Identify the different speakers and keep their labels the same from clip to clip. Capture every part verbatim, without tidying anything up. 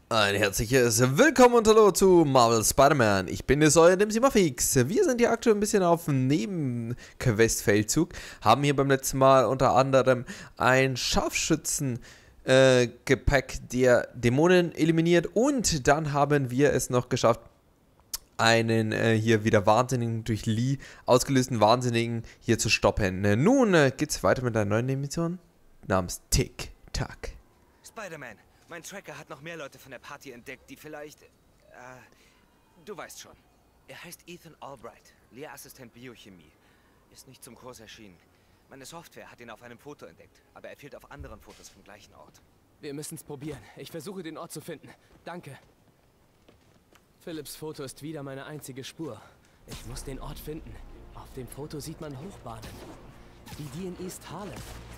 Speaker 1: Ein herzliches Willkommen und Hallo zu Marvel Spider-Man. Ich bin es euer Dimsimafix. Wir sind hier aktuell ein bisschen auf dem Nebenquest-Feldzug. Haben hier beim letzten Mal unter anderem ein Scharfschützen äh, Gepäck der Dämonen eliminiert. Und dann haben wir es noch geschafft, einen äh, hier wieder Wahnsinnigen durch Lee ausgelösten Wahnsinnigen hier zu stoppen. Äh, nun äh, geht's weiter mit einer neuen Nebenmission namens Tick-Tack.
Speaker 2: Spider-Man, mein Tracker hat noch mehr Leute von der Party entdeckt, die vielleicht... Äh, du weißt schon. Er heißt Ethan Albright, Lehrassistent Biochemie. Ist nicht zum Kurs erschienen. Meine Software hat ihn auf einem Foto entdeckt, aber er fehlt auf anderen Fotos vom gleichen Ort.
Speaker 3: Wir müssen es probieren. Ich versuche, den Ort zu finden. Danke. Philips Foto ist wieder meine einzige Spur. Ich muss den Ort finden. Auf dem Foto sieht man Hochbahnen. Wie die in East Harlem.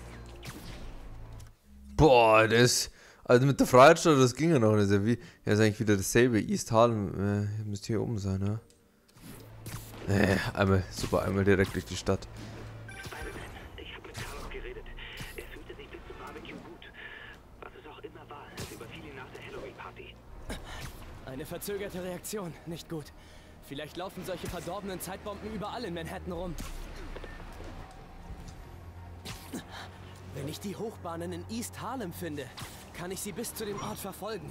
Speaker 1: Boah, das... Also mit der Freiheitsstadt, das ging ja noch. Das ist ja wie... Ja, ist eigentlich wieder dasselbe. East Harlem, äh, müsste hier oben sein, ne? Äh, einmal, super, einmal direkt durch die Stadt.
Speaker 4: Ich habe mit Carlos geredet. Er fühlte sich bis zum Barbecue gut. Was es auch immer war, es überfiel ihn nach der Halloween-Party.
Speaker 3: Eine verzögerte Reaktion, nicht gut. Vielleicht laufen solche verdorbenen Zeitbomben überall in Manhattan rum. Wenn ich die Hochbahnen in East Harlem finde, kann ich sie bis zu dem Ort verfolgen.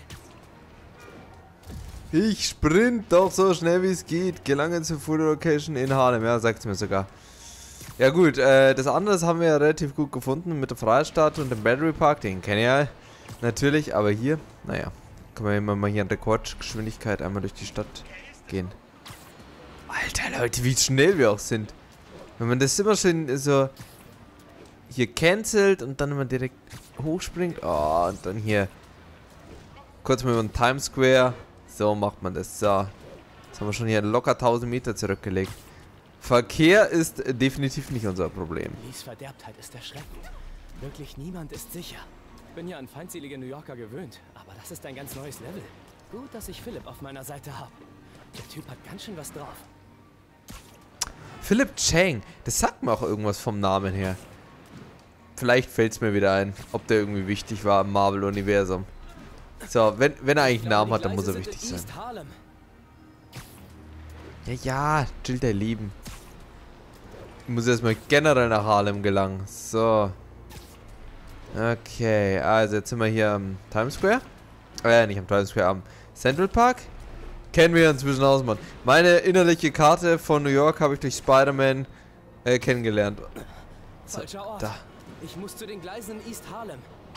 Speaker 1: Ich sprint doch so schnell wie es geht. Gelange zur Food Location in Harlem. Ja, sagt's mir sogar. Ja gut, äh, das andere haben wir ja relativ gut gefunden mit der Freistadt und dem Battery Park. Den kenne ich ja natürlich, aber hier, naja, kann man immer mal hier in Rekordgeschwindigkeit einmal durch die Stadt gehen. Alter Leute, wie schnell wir auch sind. Wenn man das immer schön so hier cancelt und dann immer direkt hochspringt. Oh, und dann hier kurz mal über den Times Square. So macht man das. So. Jetzt haben wir schon hier locker tausend Meter zurückgelegt. Verkehr ist definitiv nicht unser Problem.
Speaker 3: Lees Verderbtheit ist erschreckend. Wirklich niemand ist sicher. Ich bin ja an feindselige New Yorker gewöhnt, aber das ist ein ganz neues Level. Gut, dass ich Philipp auf meiner Seite habe. Der Typ hat ganz schön was drauf.
Speaker 1: Philip Chang. Das sagt mir auch irgendwas vom Namen her. Vielleicht fällt es mir wieder ein, ob der irgendwie wichtig war im Marvel-Universum. So, wenn, wenn er eigentlich einen Namen hat, dann muss er wichtig sein. Ja, ja, chill der Lieben. Ich muss erstmal generell nach Harlem gelangen. So. Okay, also jetzt sind wir hier am Times Square. Äh, nicht am Times Square, am Central Park. Kennen wir inzwischen aus, Mann. Meine innerliche Karte von New York habe ich durch Spider-Man äh, kennengelernt. So,
Speaker 3: falscher Ort.
Speaker 1: Da.
Speaker 3: Ich muss zu den Gleisen in East Harlem.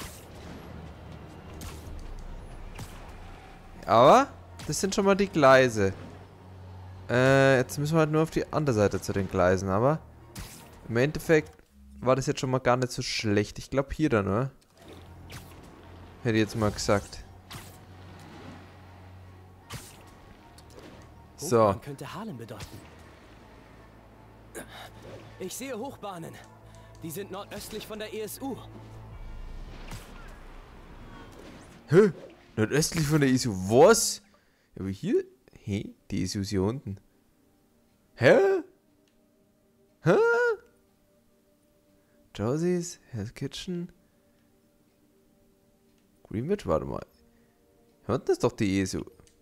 Speaker 1: Aber das sind schon mal die Gleise. Äh, jetzt müssen wir halt nur auf die andere Seite zu den Gleisen, aber im Endeffekt war das jetzt schon mal gar nicht so schlecht. Ich glaube hier dann, oder? Hätte ich jetzt mal gesagt. So.
Speaker 3: Hochbahn könnte Harlem bedeuten. Ich sehe Hochbahnen. Die sind nordöstlich von der E S U.
Speaker 1: Hä? Nordöstlich von der E S U? Was? Aber hier? Hä? Die E S U ist hier unten. Hä? Hä? Josie's, Hell's Kitchen. Greenwich? Warte mal. Hier unten ist doch die E S U.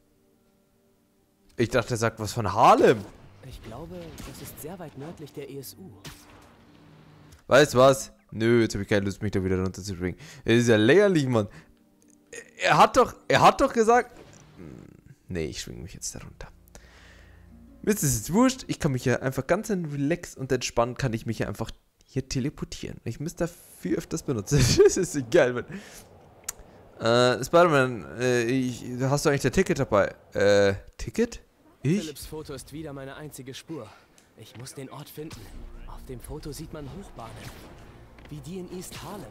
Speaker 1: Ich dachte, er sagt was von Harlem.
Speaker 3: Ich glaube, das ist sehr weit nördlich der E S U.
Speaker 1: Weißt du was? Nö, jetzt habe ich keine Lust, mich da wieder runterzubringen. Das ist ja lächerlich, Mann. Er hat doch, er hat doch gesagt... Nee, ich schwinge mich jetzt da runter. Mir ist es jetzt wurscht. Ich kann mich ja einfach ganz relaxed und entspannt kann ich mich ja einfach hier teleportieren. Ich müsste dafür öfters benutzen. Das ist so geil, Mann. Äh, Spider-Man, äh, ich, hast du eigentlich der Ticket dabei? Äh, Ticket? Ich?
Speaker 3: Philips Foto ist wieder meine einzige Spur. Ich muss den Ort finden. Auf dem Foto sieht man Hochbahnen. Wie die in East Harlem.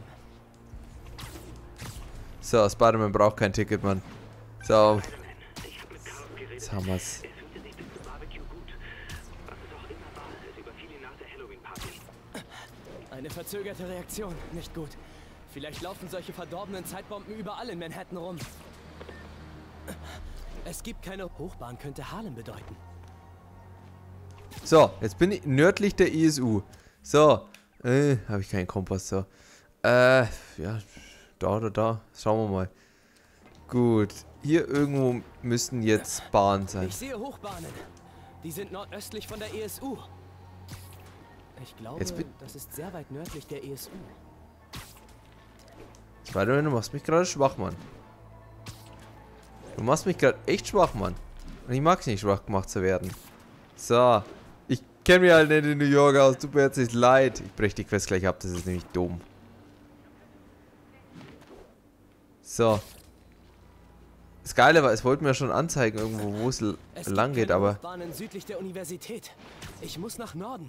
Speaker 1: So, Spider-Man braucht kein Ticket, Mann. So.
Speaker 4: Ich habe mit Carlos geredet.
Speaker 1: Jetzt haben wir's.
Speaker 4: Er fühlte sich bis zum Barbecue gut. Was es auch immer war, es überfiel ihn nach der Halloween-Party.
Speaker 3: Eine verzögerte Reaktion, nicht gut. Vielleicht laufen solche verdorbenen Zeitbomben überall in Manhattan rum. Es gibt keine Hochbahn, könnte Harlem bedeuten.
Speaker 1: So, jetzt bin ich nördlich der E S U. So, äh, habe ich keinen Kompass, so. Äh, ja, da oder da. Schauen wir mal. Gut. hier irgendwo müssten jetzt Bahnen sein.
Speaker 3: Ich sehe Hochbahnen. Die sind nordöstlich von der E S U. Ich glaube,
Speaker 1: Jetzt bin-
Speaker 3: das ist sehr weit nördlich der E S U.
Speaker 1: Spider-Man, du machst mich gerade schwach, Mann. Du machst mich gerade echt schwach, Mann. Und ich mag es nicht, schwach gemacht zu werden. So. Ich kenne mich halt nicht in New York aus. Tut mir jetzt nicht leid. Ich breche die Quest gleich ab, das ist nämlich dumm. So. Das Geile war, es wollten mir schon anzeigen irgendwo, wo es l-
Speaker 3: Es
Speaker 1: lang
Speaker 3: gibt
Speaker 1: geht,
Speaker 3: keine
Speaker 1: aber...
Speaker 3: Hochbahnen südlich der Universität. Ich muss nach Norden.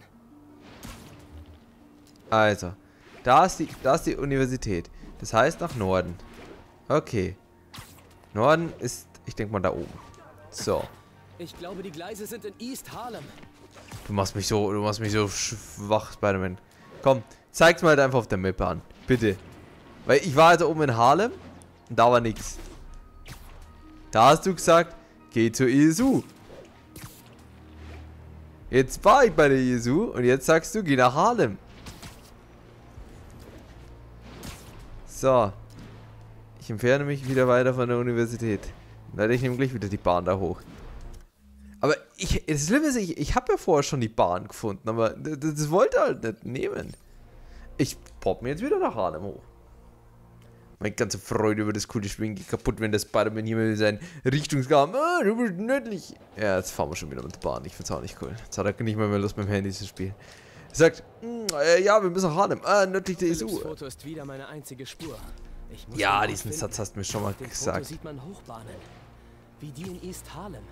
Speaker 1: Also. Da ist die, da ist die Universität. Das heißt nach Norden. Okay. Norden ist, ich denke mal, da oben. So.
Speaker 3: Ich glaube, die Gleise sind in East Harlem.
Speaker 1: Du machst mich so, du machst mich so schwach, Spider-Man. Komm, zeig's mal halt einfach auf der Map an. Bitte. Weil ich war also oben in Harlem und da war nix. Da hast du gesagt, geh zur E S U. Jetzt war ich bei der E S U und jetzt sagst du, geh nach Harlem. So. Ich entferne mich wieder weiter von der Universität. Dann ich nehme gleich wieder die Bahn da hoch. Aber ich, das Schlimme ist, ich, ich habe ja vorher schon die Bahn gefunden, aber das, das wollte er halt nicht nehmen. Ich pop mir jetzt wieder nach Harlem hoch. Meine ganze Freude über das coole Spielen geht kaputt, wenn der Spider-Man hier mit seinen Richtungsgaben, ah, du bist nördlich. Ja, jetzt fahren wir schon wieder mit der Bahn. Ich find's auch nicht cool. Jetzt hat er nicht mehr, mehr Lust mit dem Handy zu spielen. Er sagt, äh, ja, wir müssen nach Harlem. Ah, nördlich der E S U.
Speaker 3: Philips Foto ist wieder meine einzige Spur. Ich muss
Speaker 1: Ja,
Speaker 3: den
Speaker 1: diesen
Speaker 3: Ort
Speaker 1: Satz
Speaker 3: finden.
Speaker 1: hast du mir schon mal
Speaker 3: Auf dem Foto
Speaker 1: gesagt.
Speaker 3: sieht man Hochbahnen. Wie die in East Harlem.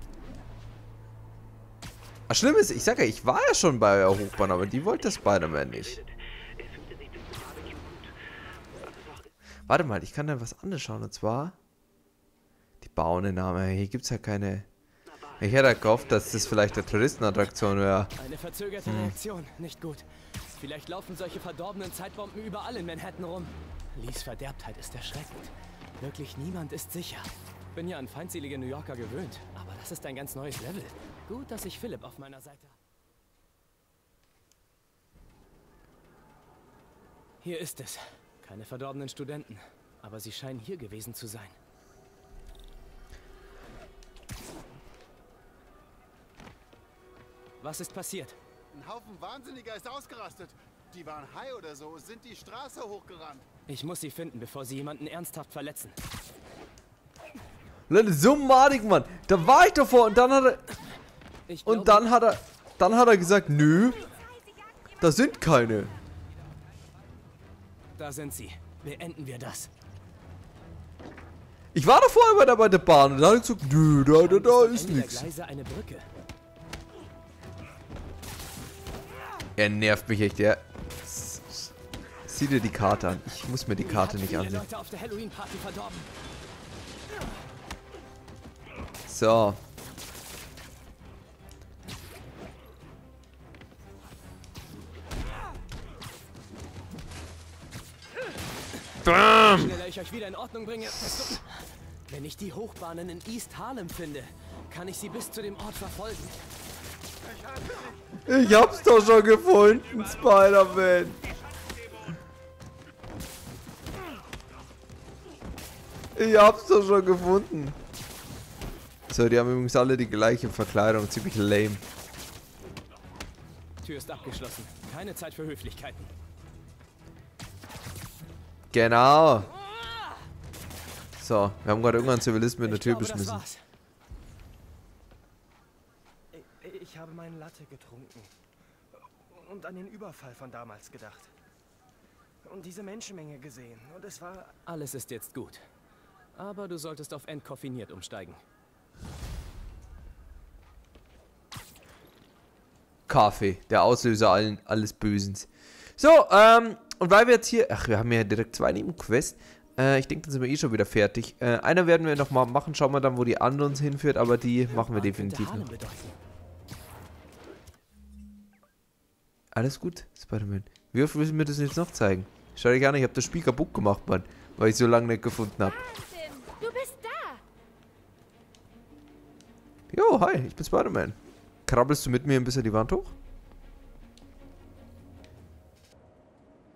Speaker 1: Ach, schlimm ist, ich sag ja, ich war ja schon bei der Hochbahn, aber die wollte Spider-Man nicht.
Speaker 4: Er fühlte sich bis zum Barbecue gut. Was es auch
Speaker 1: Warte mal, ich kann da was anderes schauen, und zwar die Bauernenname. Hier gibt's ja keine... Ich hätte gehofft, dass das vielleicht eine Touristenattraktion wäre.
Speaker 3: Eine verzögerte Reaktion. Nicht gut. Vielleicht laufen solche verdorbenen Zeitbomben überall in Manhattan rum. Lees Verderbtheit ist erschreckend. Wirklich niemand ist sicher. Bin ja an feindselige New Yorker gewöhnt, aber das ist ein ganz neues Level. Gut, dass ich Philipp auf meiner Seite habe. Hier ist es. Keine verdorbenen Studenten, aber sie scheinen hier gewesen zu sein. Was ist passiert?
Speaker 5: Ein Haufen Wahnsinniger ist ausgerastet. Die waren high oder so, sind die Straße hochgerannt.
Speaker 3: Ich muss sie finden, bevor sie jemanden ernsthaft verletzen.
Speaker 1: Leute, so madig, Mann. Da war ich davor und dann hat er...
Speaker 3: Ich
Speaker 1: Und
Speaker 3: glaube,
Speaker 1: dann hat er... Dann hat er gesagt, nö. Da sind keine.
Speaker 3: da sind sie. Beenden wir das.
Speaker 1: Ich war davor immer da bei der Bahn und dann hat er gesagt, nö, da, da, da
Speaker 3: Am
Speaker 1: ist
Speaker 3: Ende der
Speaker 1: nichts.
Speaker 3: Gleise eine Brücke.
Speaker 1: Er nervt mich echt, der... Sieh dir die Karte an. Ich muss mir die Karte
Speaker 3: Hat
Speaker 1: nicht
Speaker 3: viele
Speaker 1: ansehen.
Speaker 3: Leute auf der Halloween-Party verdorben.
Speaker 1: So. Bam!
Speaker 3: Je schneller ich euch wieder in Ordnung bringe, desto... Wenn ich die Hochbahnen in East Harlem finde, kann ich sie bis zu dem Ort verfolgen.
Speaker 1: Ich hab's doch schon gefunden, Spider-Man. Ich hab's doch schon gefunden. So, die haben übrigens alle die gleiche Verkleidung. Ziemlich lame.
Speaker 3: Tür ist abgeschlossen. Keine Zeit für Höflichkeiten.
Speaker 1: Genau. So, wir haben gerade irgendwann Zivilisten mit der
Speaker 3: Ich
Speaker 1: Tür
Speaker 3: glaube, das
Speaker 1: beschmissen.
Speaker 3: war's.
Speaker 6: Ich, ich habe meinen Latte getrunken und an den Überfall von damals gedacht. Und diese Menschenmenge gesehen. Und es war...
Speaker 3: Alles ist jetzt gut. Aber du solltest auf entkoffiniert umsteigen.
Speaker 1: Kaffee, der Auslöser allen, alles Bösens. So, ähm, und weil wir jetzt hier, ach, wir haben ja direkt zwei Nebenquests. Äh, ich denke, dann sind wir eh schon wieder fertig. Äh, einer werden wir noch mal machen, schauen wir dann, wo die andere uns hinführt, aber die machen wir
Speaker 3: Bahn könnte
Speaker 1: definitiv
Speaker 3: Harlem
Speaker 1: noch.
Speaker 3: bedeuten.
Speaker 1: Alles gut, Spider-Man. Wie oft willst du mir das jetzt noch zeigen? Schau dich an, ich habe das Spiel kaputt gemacht, Mann, weil ich so lange nicht gefunden habe.
Speaker 7: Wahnsinn! Du bist da!
Speaker 1: Jo, hi, ich bin Spider-Man. Krabbelst du mit mir ein bisschen die Wand hoch?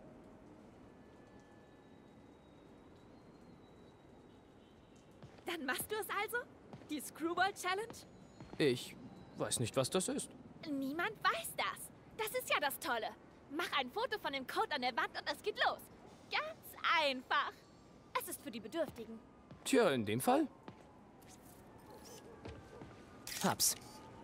Speaker 7: Dann Machst du es also? Die Screwball Challenge?
Speaker 3: Ich weiß nicht, was das ist.
Speaker 7: Niemand weiß das. Das ist ja das Tolle. Mach ein Foto von dem Code an der Wand und es geht los. Ganz einfach. Es ist für die Bedürftigen.
Speaker 3: Tja, in dem Fall. Hab's.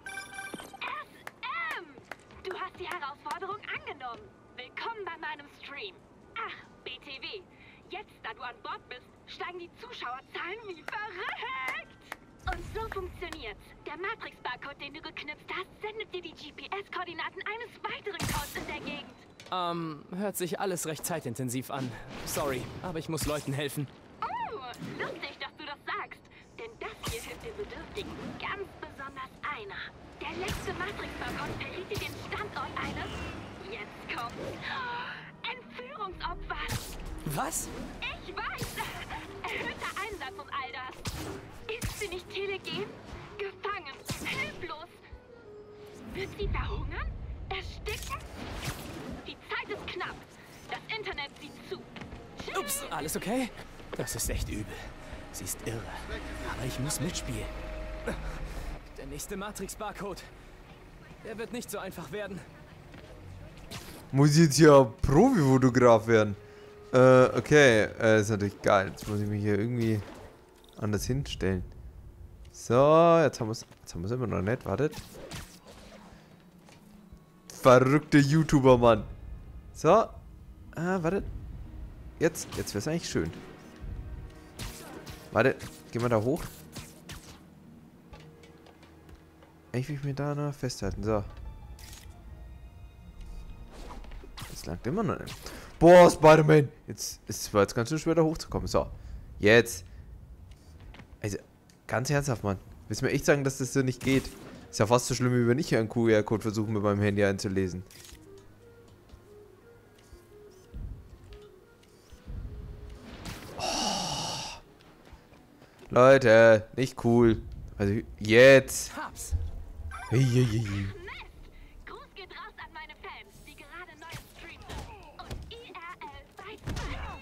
Speaker 8: Ähm, du hast die Herausforderung angenommen. Willkommen bei meinem Stream. Ach, B T W. Jetzt, da du an Bord bist, steigen die Zuschauerzahlen wie verrückt. Und so funktioniert's. Der Matrix-Barcode, den du geknipst hast, sendet dir die G P S-Koordinaten eines weiteren Codes in der Gegend.
Speaker 3: Ähm, hört sich alles recht zeitintensiv an. Sorry, aber ich muss Leuten helfen.
Speaker 8: Oh, lustig, dass du das sagst. Denn das hier hilft den Bedürftigen. Ganz besonders einer. Der letzte Matrix-Barcode verriet dir den Standort eines... Jetzt kommt's. Entführungsopfers.
Speaker 3: Was?
Speaker 8: Ich weiß. Erhöhter Einsatz und all das. Ist sie nicht telegen? Gefangen. Hilflos. Wird sie verhungern? Ersticken? Die Zeit ist knapp. Das Internet sieht zu. Tschüss.
Speaker 3: Ups, alles okay? Das ist echt übel. Sie ist irre. Aber ich muss mitspielen. Der nächste Matrix-Barcode. Der wird nicht so einfach werden.
Speaker 1: Muss ich jetzt ja Profi-Fotograf werden? Äh, okay. Äh, ist natürlich geil. Jetzt muss ich mich hier irgendwie anders hinstellen. So, jetzt haben wir es. Jetzt haben wir es immer noch nicht. Wartet. Verrückter YouTuber, Mann. So. Ah, wartet. Jetzt. Jetzt wäre es eigentlich schön. Warte. Gehen wir da hoch. Ich will mich da noch festhalten. So. Das langt immer noch nicht. Boah, Spider-Man. Jetzt ist es jetzt ganz schön schwer da hochzukommen. So. Jetzt. Also, ganz ernsthaft, Mann. Willst du mir echt sagen, dass das so nicht geht? Ist ja fast so schlimm, wie wenn ich hier einen Q R-Code versuche, mit meinem Handy einzulesen. Oh. Leute, nicht cool. Also, jetzt.
Speaker 3: Hab's.
Speaker 1: Hey, hey, hey.
Speaker 8: Mist! Gruß geht raus an meine Fans, die gerade neu im Stream sind. Und I R L bei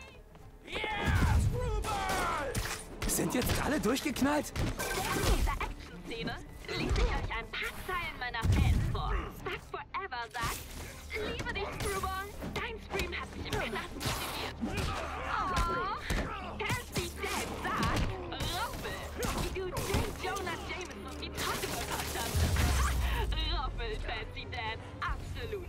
Speaker 8: zwei.
Speaker 3: Sind jetzt alle durchgeknallt?
Speaker 8: Während dieser Action-Szene lese ich euch ein paar Zeilen meiner Fans vor. Stuck Forever sagt: Liebe dich, Screwball. Dein Stream hat mich im Knast motiviert. Oh, Cassie Dad sagt: Roffel, wie du J. Jonah Jameson die Trocke gebracht hast. Roffel, Fancy Dad, absolut.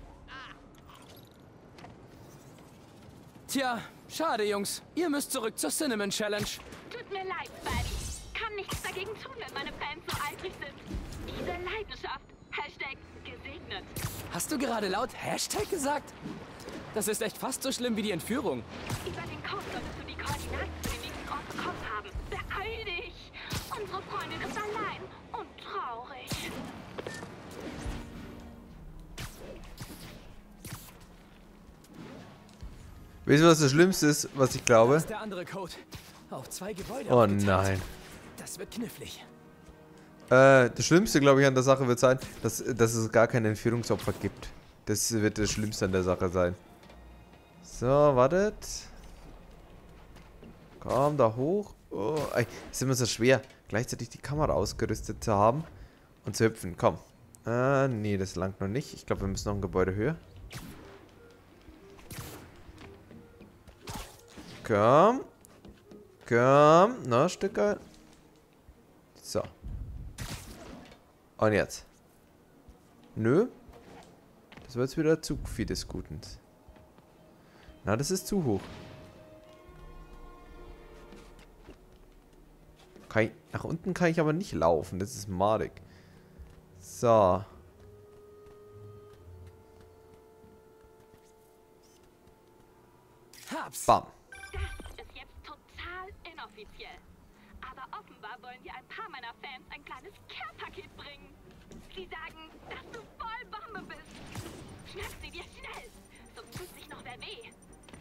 Speaker 3: Tja, schade, Jungs. Ihr müsst zurück zur Cinnamon Challenge.
Speaker 8: Tut mir leid, Spidey. Kann nichts dagegen tun, wenn meine Fans so eifrig sind. Diese Leidenschaft. Hashtag gesegnet.
Speaker 3: Hast du gerade laut Hashtag gesagt? Das ist echt fast so schlimm wie die Entführung.
Speaker 8: Über den Code solltest du die Koordinaten für den nächsten Ort bekommen haben. Beeil dich! Unsere Freundin ist allein und traurig.
Speaker 1: Weißt du, was das Schlimmste ist, was ich glaube?
Speaker 3: Das ist der andere Code. Auf zwei Gebäude
Speaker 1: Oh
Speaker 3: aufgeteilt.
Speaker 1: nein.
Speaker 3: Das wird knifflig.
Speaker 1: Äh, das Schlimmste, glaube ich, an der Sache wird sein, dass, dass es gar keine Entführungsopfer gibt. Das wird das Schlimmste an der Sache sein. So, wartet. Komm, da hoch. Oh, ey, ist immer so schwer, gleichzeitig die Kamera ausgerüstet zu haben und zu hüpfen. Komm. Äh, nee, das langt noch nicht. Ich glaube, wir müssen noch ein Gebäude höher. Komm. Komm. Na, Stücke. So. Und jetzt. Nö. Das war jetzt wieder zu viel des Guten. Na, das ist zu hoch. Kann ich, nach unten kann ich aber nicht laufen. Das ist madig. So.
Speaker 3: Hab's.
Speaker 1: Bam.
Speaker 8: Das ist jetzt total inoffiziell. Aber offenbar wollen dir ein paar meiner Fans ein kleines Care-Paket bringen. Sie sagen, dass du voll Bombe bist. Schnapp sie dir schnell, sonst tut sich noch wer weh.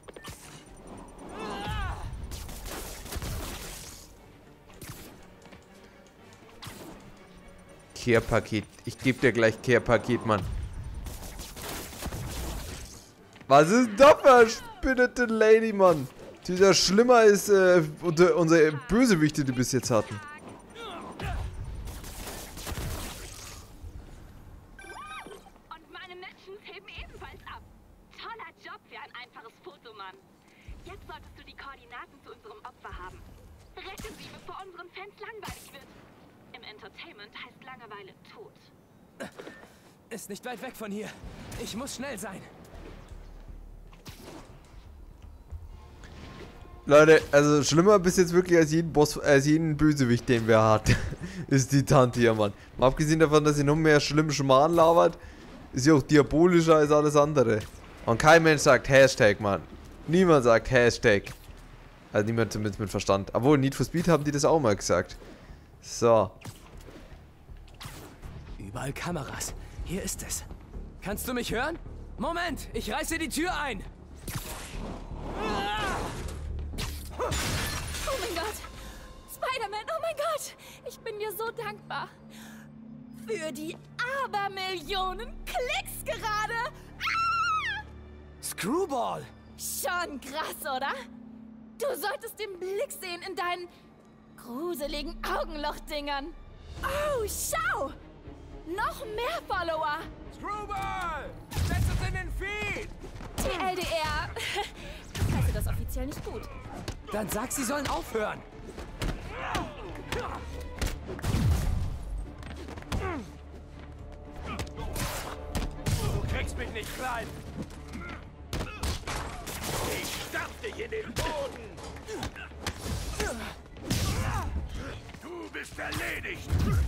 Speaker 1: Care-Paket. Ich gebe dir gleich Care-Paket, Mann. Was ist das für eine spinnete Lady, Mann? Die ist ja schlimmer als äh, unter, unsere Bösewichte, die bis jetzt hatten.
Speaker 8: Und meine Matches heben ebenfalls ab. Toller Job für ein einfaches Foto, Mann. Jetzt solltest du die Koordinaten zu unserem Opfer haben. Rette sie, bevor unseren Fans langweilig wird. Im Entertainment heißt Langeweile tot.
Speaker 3: Ist nicht weit weg von hier. Ich muss schnell sein.
Speaker 1: Leute, also schlimmer bis jetzt wirklich als jeden Boss, als jeden Bösewicht, den wir hatten, ist die Tante hier, Mann. Mal abgesehen davon, dass sie noch mehr schlimmen Schmarrn labert, ist sie auch diabolischer als alles andere. Und kein Mensch sagt Hashtag, Mann. Niemand sagt Hashtag. Also niemand zumindest mit Verstand. Obwohl, Need for Speed haben die das auch mal gesagt. So.
Speaker 3: Überall Kameras. Hier ist es. Kannst du mich hören? Moment, ich reiße die Tür ein.
Speaker 7: Oh mein Gott! Spider-Man, oh mein Gott! Ich bin dir so dankbar. Für die Abermillionen Klicks gerade! Ah!
Speaker 3: Screwball!
Speaker 7: Schon krass, oder? Du solltest den Blick sehen in deinen gruseligen Augenlochdingern. Oh, schau! Noch mehr Follower!
Speaker 3: Screwball! Setz uns in den Feed!
Speaker 7: T L D R. Ich heiße das offiziell nicht gut.
Speaker 3: Dann sag, sie sollen aufhören.
Speaker 6: Du kriegst mich nicht klein. Ich stampf dich in den Boden. Du bist erledigt.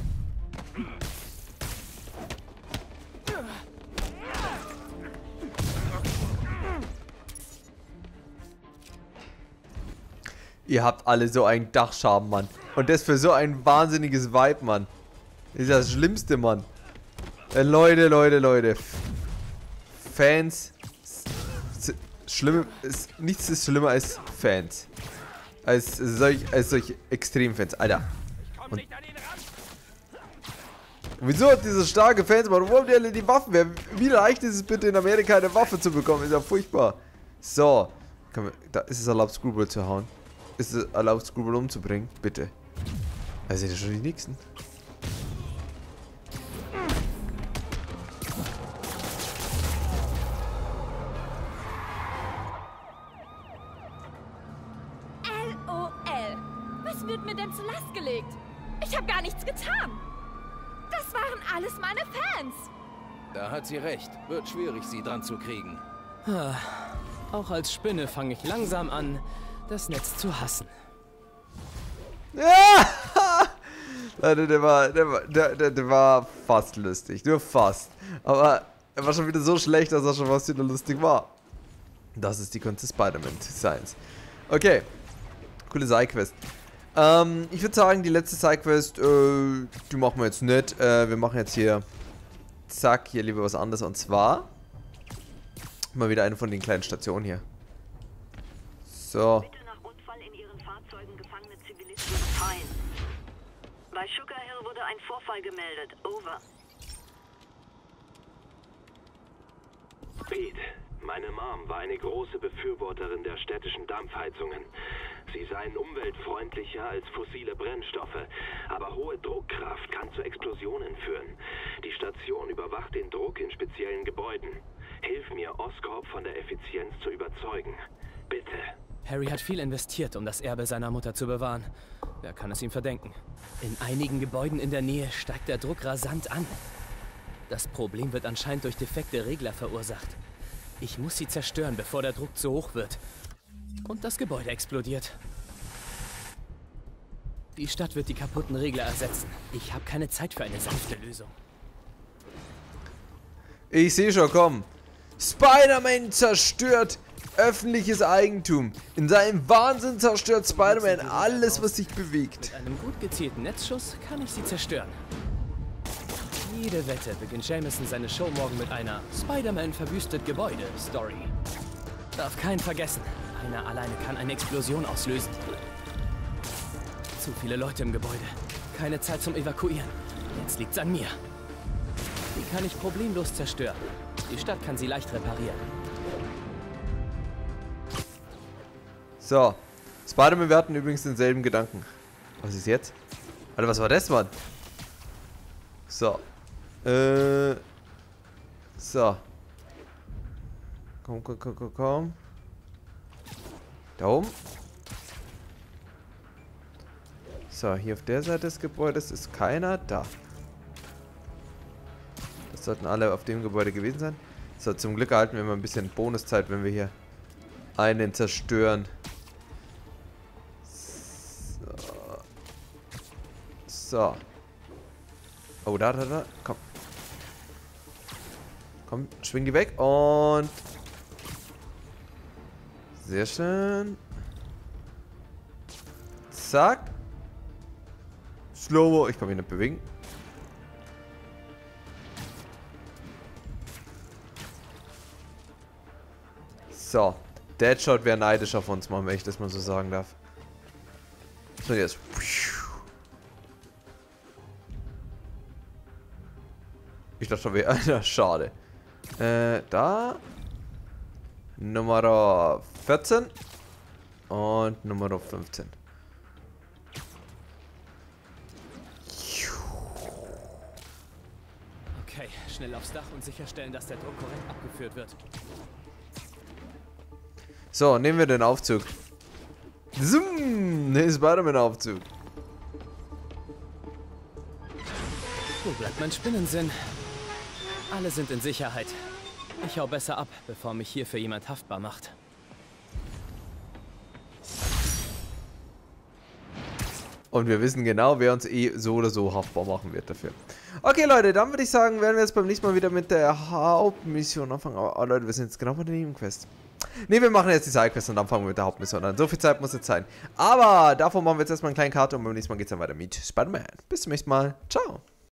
Speaker 1: Ihr habt alle so einen Dachschaden, Mann. Und das für so ein wahnsinniges Vibe, Mann. Das ist das Schlimmste, Mann. Äh, Leute, Leute, Leute. Fans. Schlimme, ist, nichts ist schlimmer als Fans. Als solch, als solche Extremfans, Alter. Und wieso hat diese starke Fans, Mann? Wo haben die alle die Waffen? Wie leicht ist es bitte in Amerika eine Waffe zu bekommen? Ist ja furchtbar. So. Komm, da ist es erlaubt, Screwball zu hauen. Ist es erlaubt, Screwball umzubringen? Bitte. Also das sind schon die Nächsten.
Speaker 7: L O L. Was wird mir denn zur Last gelegt? Ich habe gar nichts getan. Das waren alles meine Fans.
Speaker 9: Da hat sie recht. Wird schwierig, sie dran zu kriegen.
Speaker 3: Auch als Spinne fange ich langsam an, das Netz zu hassen.
Speaker 1: Ja! Leute, der war, der, war, der, der, der war fast lustig. Nur fast. Aber er war schon wieder so schlecht, dass er schon fast wieder lustig war. Das ist die Kunst des Spider-Man-Designs. Okay. Coole Sidequest. Ähm, ich würde sagen, die letzte Sidequest, äh, die machen wir jetzt nicht. Äh, wir machen jetzt hier, zack, hier lieber was anderes. Und zwar mal wieder eine von den kleinen Stationen hier. So.
Speaker 8: Bitte nach Unfall in ihren Fahrzeugen gefangene Zivilisten befreien. Bei Sugar Hill wurde ein Vorfall gemeldet. Over.
Speaker 4: Pete, meine Mom war eine große Befürworterin der städtischen Dampfheizungen. Sie seien umweltfreundlicher als fossile Brennstoffe, aber hohe Druckkraft kann zu Explosionen führen. Die Station überwacht den Druck in speziellen Gebäuden. Hilf mir, Oscorp von der Effizienz zu überzeugen. Bitte.
Speaker 3: Harry hat viel investiert, um das Erbe seiner Mutter zu bewahren. Wer kann es ihm verdenken? In einigen Gebäuden in der Nähe steigt der Druck rasant an. Das Problem wird anscheinend durch defekte Regler verursacht. Ich muss sie zerstören, bevor der Druck zu hoch wird. Und das Gebäude explodiert. Die Stadt wird die kaputten Regler ersetzen. Ich habe keine Zeit für eine sanfte Lösung.
Speaker 1: Ich sehe schon, komm. Spider-Man zerstört öffentliches Eigentum. In seinem Wahnsinn zerstört Spider-Man alles, was sich bewegt.
Speaker 3: Mit einem gut gezielten Netzschuss kann ich sie zerstören. Jede Wette beginnt Jameson seine Show morgen mit einer Spider-Man verwüstet Gebäude-Story. Darf keinen vergessen. Einer alleine kann eine Explosion auslösen. Zu viele Leute im Gebäude. Keine Zeit zum Evakuieren. Jetzt liegt's an mir. Die kann ich problemlos zerstören. Die Stadt kann sie leicht reparieren.
Speaker 1: So. Spider-Man, wir hatten übrigens denselben Gedanken. Was ist jetzt? Alter, was war das, Mann? So. Äh. So. Komm, komm, komm, komm, komm. Da oben. So, hier auf der Seite des Gebäudes ist keiner da. Das sollten alle auf dem Gebäude gewesen sein. So, zum Glück erhalten wir mal ein bisschen Bonuszeit, wenn wir hier einen zerstören. So. So. Oh, da, da, da. Komm. Komm, schwing die weg und... Sehr schön. Zack. Slow-mo. Ich kann mich nicht bewegen. So. Deadshot wäre neidisch auf uns, Mann, wenn ich das mal so sagen darf. So, jetzt. Ich dachte schon, wäre... Schade. Äh, da. Nummer vierzehn. Und Nummer fünfzehn.
Speaker 3: Okay, schnell aufs Dach und sicherstellen, dass der Druck korrekt abgeführt wird.
Speaker 1: So, nehmen wir den Aufzug. Zoom! Ne, Spider-Man-Aufzug.
Speaker 3: Wo bleibt mein Spinnensinn? Alle sind in Sicherheit. Ich hau besser ab, bevor mich hier für jemand haftbar macht.
Speaker 1: Und wir wissen genau, wer uns eh so oder so haftbar machen wird dafür. Okay, Leute, dann würde ich sagen, werden wir jetzt beim nächsten Mal wieder mit der Hauptmission anfangen. Aber oh, Leute, wir sind jetzt genau bei der Nebenquest. Ne, wir machen jetzt die Sidequest und dann fangen wir mit der Hauptmission an. So viel Zeit muss jetzt sein. Aber davon machen wir jetzt erstmal einen kleinen Cut und beim nächsten Mal geht es dann weiter mit Spider-Man. Bis zum nächsten Mal. Ciao.